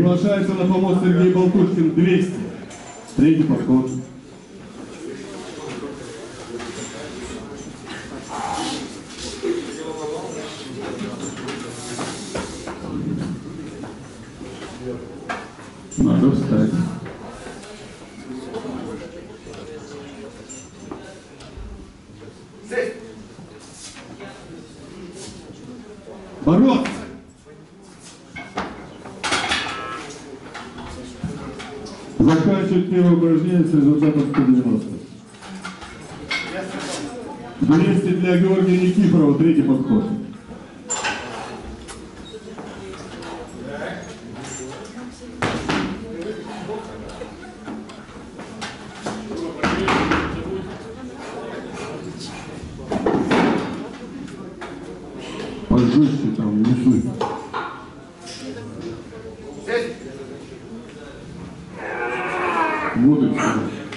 Приглашается на помост Сергей Болтушкин, 200. Третий подход. Надо встать. Бороться! Заканчивать первое упражнение с результатом 190. 200 для Георгия Никифорова, третий подход. Пожестче там, внизу. Вот и все.